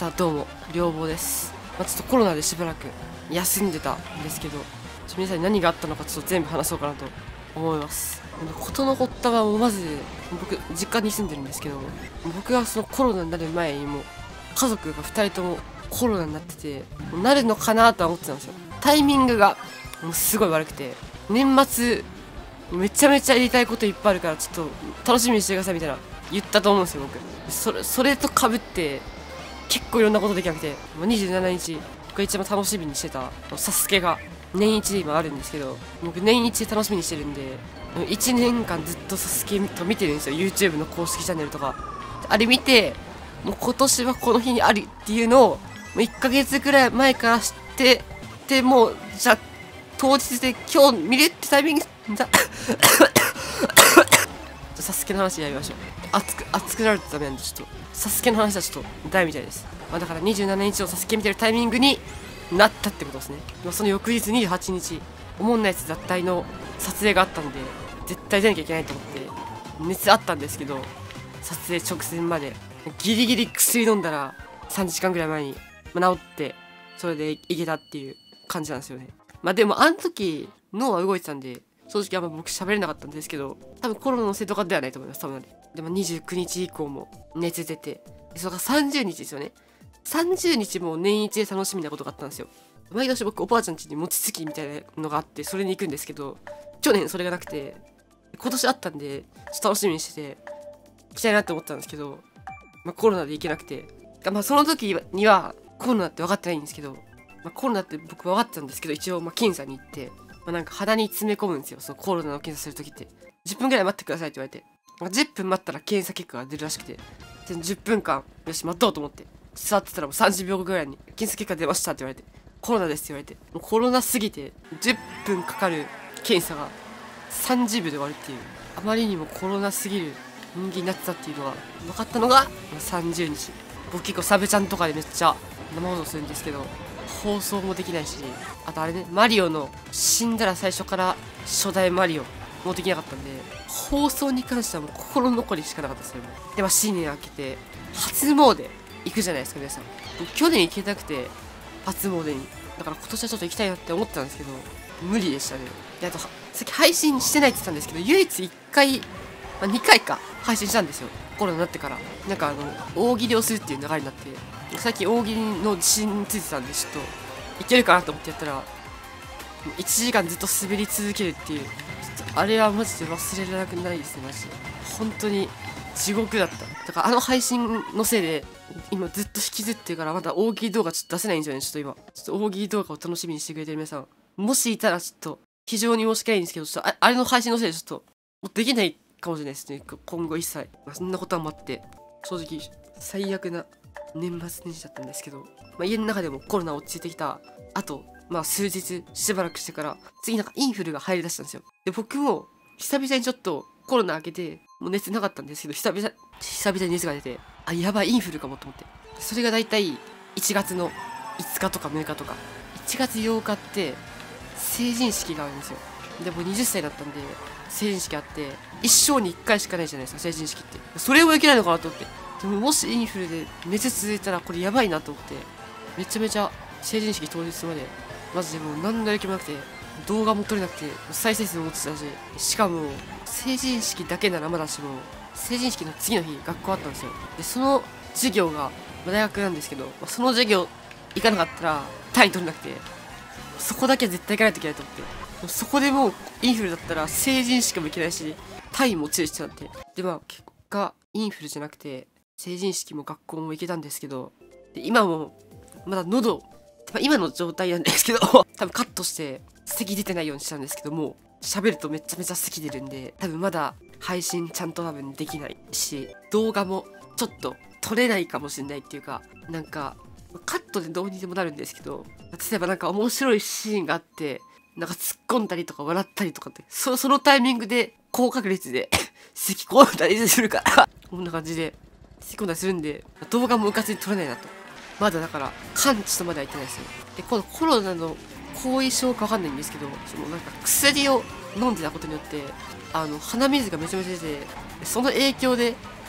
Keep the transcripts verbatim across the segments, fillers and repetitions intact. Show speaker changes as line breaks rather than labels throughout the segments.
さあどうも、両坊です。まあ、ちょっとコロナでしばらく休んでたんですけど、ちょ皆さんに何があったのかちょっと全部話そうかなと思います。事の発端はもうまず、僕、実家に住んでるんですけど、僕がそのコロナになる前にもう、家族がふたりともコロナになってて、もうなるのかなとは思ってたんですよ。タイミングがもうすごい悪くて、年末、めちゃめちゃやりたいこといっぱいあるからちょっと楽しみにしてくださいみたいな言ったと思うんですよ僕。それそれとかぶって結構いろんなことできなくて、にじゅうしちにち僕が一番楽しみにしてたサスケが年一で今あるんですけど、僕年一で楽しみにしてるんでいちねんかんずっとサスケと見てるんですよ。 YouTube の公式チャンネルとかあれ見て、もう今年はこの日にあるっていうのをもういっかげつくらい前から知ってで、もうじゃあ当日で今日見るってタイミングだサスケの話やりましょう。熱く熱くなるとダメなんで、ちょっとサスケの話はちょっと大みたいです。まあ、だからにじゅうしちにちをサスケ見てるタイミングになったってことですね。まあ、その翌日にじゅうはちにちおもんないやつ脱退の撮影があったんで絶対出なきゃいけないと思って熱あったんですけど、撮影直前までギリギリ薬飲んだらさんじかんぐらい前に、まあ、治ってそれでいけたっていう感じなんですよね。まあでもあの時脳は動いてたんで正直あんま僕喋れなかったんですけど、多分コロナのせいとかではないと思います。多分でもにじゅうくにち以降も熱出て、それがさんじゅうにちですよね。さんじゅうにちも年一で楽しみなことがあったんですよ。毎年僕おばあちゃん家に餅つきみたいなのがあってそれに行くんですけど、去年それがなくて今年あったんでちょっと楽しみにしてて行きたいなって思ったんですけど、まあ、コロナで行けなくて、まあその時にはコロナって分かってないんですけど、まあ、コロナって僕分かってたんですけど、一応まあ検査に行って、まあ、なんか鼻に詰め込むんですよ。そのコロナの検査する時ってじゅっぷんぐらい待ってくださいって言われて、まあ、じゅっぷん待ったら検査結果が出るらしくて、じゅっぷんかんよし待とうと思って座ってたらもうさんじゅうびょうごぐらいに検査結果出ましたって言われて、コロナですって言われて、もうコロナすぎてじゅっぷんかかる検査がさんじゅうびょうで終わるっていう、あまりにもコロナすぎる人間になってたっていうのが分かったのがさんじゅうにち。僕結構サブチャンとかでめっちゃ生放送するんですけど放送もできないし、あとあれね、マリオの死んだら最初から初代マリオもできなかったんで、放送に関してはもう心残りしかなかったですよね。でまあ新年明けて初詣行くじゃないですか皆さん。僕去年行けたくて初詣に、だから今年はちょっと行きたいなって思ってたんですけど無理でしたね。であとさっき配信してないって言ってたんですけど、唯一いっかい、まあ、にかいか配信したんですよコロナになってから。なんかあの大喜利をするっていう流れになって、さっき大喜利の自信についてたんでちょっといけるかなと思ってやったらいちじかんずっと滑り続けるっていう、あれはマジで忘れられなくないですね。マジで本当に地獄だった。だからあの配信のせいで今ずっと引きずってるからまだ大喜利動画ちょっと出せないんですよね。ちょっと今ちょっと大喜利動画を楽しみにしてくれてる皆さんもしいたらちょっと非常に申し訳ないんですけど、ちょっと あ, あれの配信のせいでちょっともうできないかもしれないですね今後一切。まあ、そんなことは待って正直最悪な年末年始だったんですけど、まあ、家の中でもコロナ落ち着いてきたあと、まあ数日しばらくしてから次なんかインフルが入りだしたんですよ。で僕も久々にちょっとコロナ明けてもう熱なかったんですけど久々久々に熱が出て、あやばいインフルかもと思って、それがだいたいいちがつのいつかとかむいかとか、いちがつようかって成人式があるんですよ。でもうはたちだったんで成人式あって一生にいっかいしかないじゃないですか成人式って。それもいけないのかなと思って、でももしインフルで熱続いたらこれやばいなと思って、めちゃめちゃ成人式当日までマジでもう何のやる気もなくて動画も撮れなくて再生数も落ちてたし、しかも成人式だけならまだしも成人式の次の日学校あったんですよ。でその授業が大学なんですけど、その授業行かなかったら単位取れなくて、そこだけは絶対行かないといけないと思って、そこでもうインフルだったら成人式も行けないし単位も注意してたんで、でまあ結果インフルじゃなくて成人式も学校も行けたんですけど、で今もまだ喉、まあ、今の状態なんですけど多分カットして咳出てないようにしたんですけども喋るとめちゃめちゃ咳出るんで多分まだ配信ちゃんと多分できないし動画もちょっと撮れないかもしれないっていうか、なんかカットでどうにでもなるんですけど、例えばなんか面白いシーンがあってなんか突っ込んだりとか笑ったりとかって そ, そのタイミングで高確率で咳込んだりするからこんな感じで咳込んだりするんで動画もうかつに撮れないなと。まだだから完治とまでは言ってないですよ。でこのコロナの後遺症か分かんないんですけど、そのなんか薬を飲んでたことによってあの鼻水がめちゃめちゃ出て、その影響で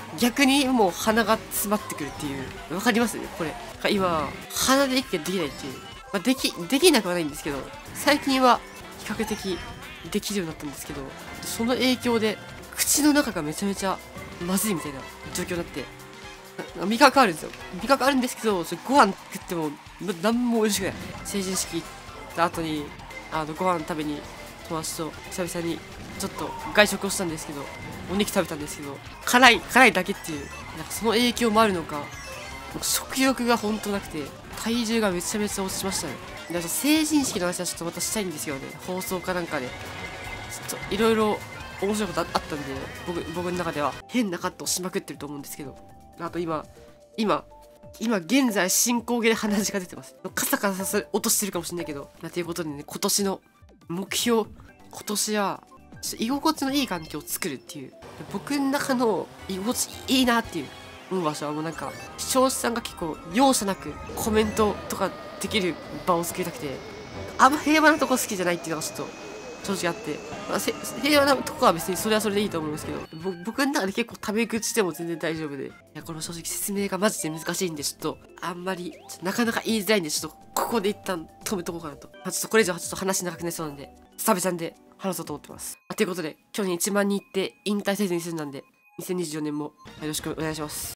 逆にもう鼻が詰まってくるっていう。わかりますこれ。今、鼻で息ができないっていう。まあ、でき、できなくはないんですけど、最近は比較的できるようになったんですけど、その影響で口の中がめちゃめちゃまずいみたいな状況になって、な味覚あるんですよ。味覚あるんですけど、それご飯食っても何も美味しくない。成人式行った後に、あの、ご飯食べに友達と久々にちょっと外食をしたんですけど、お肉食べたんですけど、辛い、辛いだけっていう、なんかその影響もあるのか、食欲がほんとなくて、体重がめちゃめちゃ落ちましたね。だから成人式の話はちょっとまたしたいんですよね。放送かなんかで。ちょっといろいろ面白いことあったんで、僕、僕の中では変なカットをしまくってると思うんですけど、あと今、今、今現在進行形で鼻血が出てます。カサカサさせ落としてるかもしれないけど、まあ、ということでね、今年の目標、今年は、居心地のいい環境を作るっていう、僕の中の居心地いいなっていう思う場所はもうなんか、視聴者さんが結構容赦なくコメントとかできる場を作りたくて、あんま平和なとこ好きじゃないっていうのがちょっと正直あって、まあ、平和なとこは別にそれはそれでいいと思うんですけど、僕の中で結構タメ口でも全然大丈夫で、いや、この正直説明がマジで難しいんで、ちょっと、あんまり、なかなか言いづらいんで、ちょっと、ここで一旦止めとこうかなと。まあ、ちょっとこれ以上ちょっと話長くなりそうなんで、久々で話そうと思ってます。ということで、去年いちまん人いって引退せずに済んだんで、にせんにじゅうよねんもよろしくお願いします。